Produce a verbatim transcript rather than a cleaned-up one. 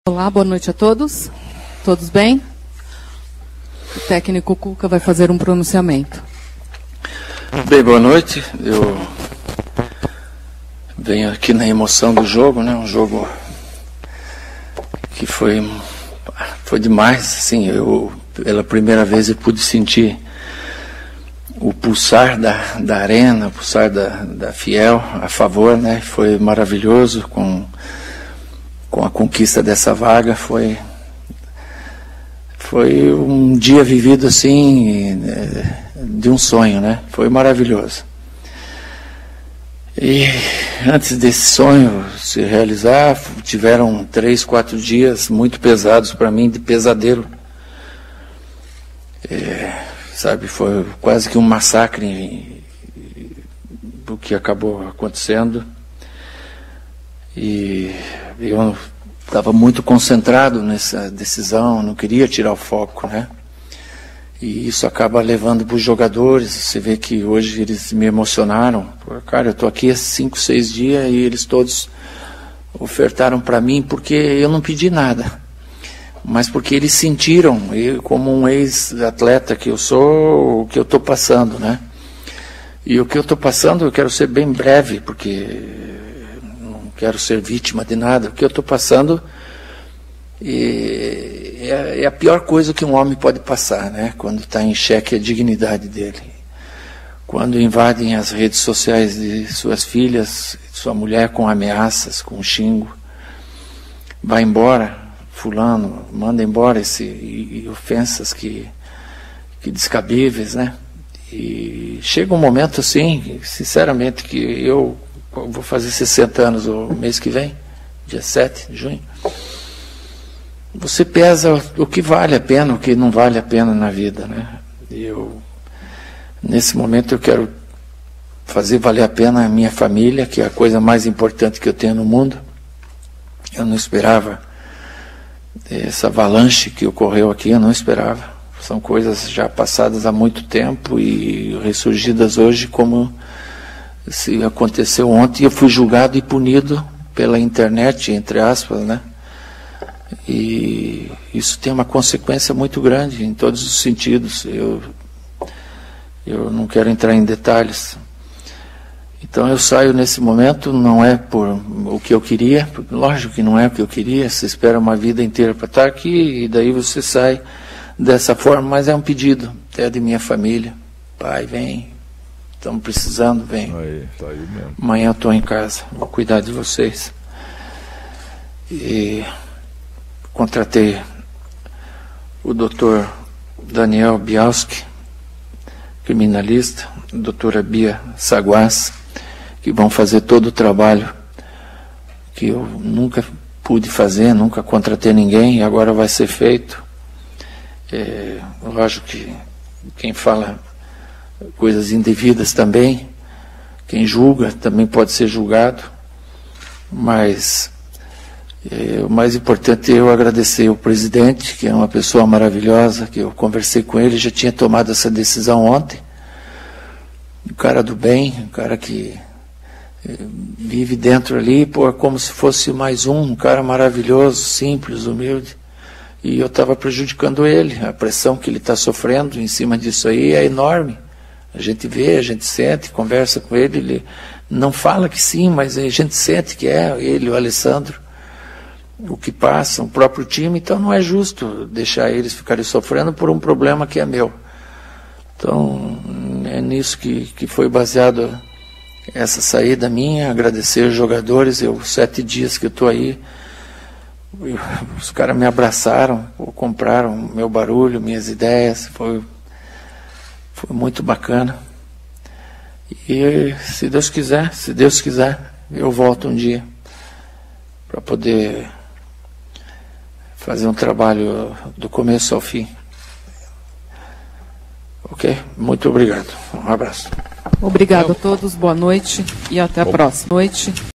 Olá, boa noite a todos. Todos bem? O técnico Cuca vai fazer um pronunciamento. Bem, boa noite. Eu venho aqui na emoção do jogo, né? Um jogo que foi, foi demais. Assim, eu, pela primeira vez eu pude sentir o pulsar da, da arena, o pulsar da, da Fiel a favor, né? Foi maravilhoso com, com a conquista dessa vaga. Foi, foi um dia vivido assim, de um sonho, né? Foi maravilhoso. E antes desse sonho se realizar, tiveram três, quatro dias muito pesados para mim, de pesadelo. É, sabe, foi quase que um massacre o que acabou acontecendo. E eu estava muito concentrado nessa decisão, não queria tirar o foco, né? E isso acaba levando para os jogadores. Você vê que hoje eles me emocionaram. Cara, eu estou aqui há cinco, seis dias e eles todos ofertaram para mim porque eu não pedi nada. Mas porque eles sentiram, eu, como um ex-atleta que eu sou, o que eu estou passando, né? E o que eu estou passando, eu quero ser bem breve, porque não quero ser vítima de nada. O que eu estou passando é, é a pior coisa que um homem pode passar, né? Quando está em xeque a dignidade dele. Quando invadem as redes sociais de suas filhas, sua mulher com ameaças, com xingo. Vai embora, fulano, manda embora esse, e, e ofensas que, que descabíveis, né? E chega um momento assim, sinceramente, que eu vou fazer sessenta anos o mês que vem, dia sete de junho. Você pesa o que vale a pena, o que não vale a pena na vida, né? E eu, nesse momento, eu quero fazer valer a pena a minha família, que é a coisa mais importante que eu tenho no mundo. Eu não esperava essa avalanche que ocorreu aqui, eu não esperava. São coisas já passadas há muito tempo e ressurgidas hoje como se aconteceu ontem. Eu fui julgado e punido pela internet, entre aspas, né? E isso tem uma consequência muito grande em todos os sentidos. Eu, eu não quero entrar em detalhes. Então eu saio nesse momento, não é por o que eu queria, lógico que não é o que eu queria, você espera uma vida inteira para estar aqui e daí você sai dessa forma, mas é um pedido, é de minha família. Pai, vem, estamos precisando, vem. Aí, tá aí mesmo. Amanhã eu estou em casa, vou cuidar de vocês. E contratei o doutor Daniel Bialski, criminalista, a doutora Bia Saguas, que vão fazer todo o trabalho que eu nunca pude fazer, nunca contratei ninguém, e agora vai ser feito. É, lógico que quem fala coisas indevidas também, quem julga também pode ser julgado, mas é, o mais importante é eu agradecer o presidente, que é uma pessoa maravilhosa, que eu conversei com ele, já tinha tomado essa decisão ontem. Um cara do bem, um cara que vive dentro ali, pô, como se fosse mais um, um cara maravilhoso, simples, humilde. E eu estava prejudicando ele, a pressão que ele está sofrendo em cima disso aí é enorme. A gente vê, a gente sente, conversa com ele, ele não fala que sim, mas a gente sente que é ele, o Alessandro, o que passa, o próprio time. Então não é justo deixar eles ficarem sofrendo por um problema que é meu. Então é nisso que, que foi baseado essa saída minha, agradecer os jogadores. Eu, sete dias que eu estou aí, eu, os caras me abraçaram, compraram meu barulho, minhas ideias, foi, foi muito bacana. E se Deus quiser, se Deus quiser, eu volto um dia para poder fazer um trabalho do começo ao fim. Ok? Muito obrigado. Um abraço. Obrigado a todos, boa noite e até a próxima noite.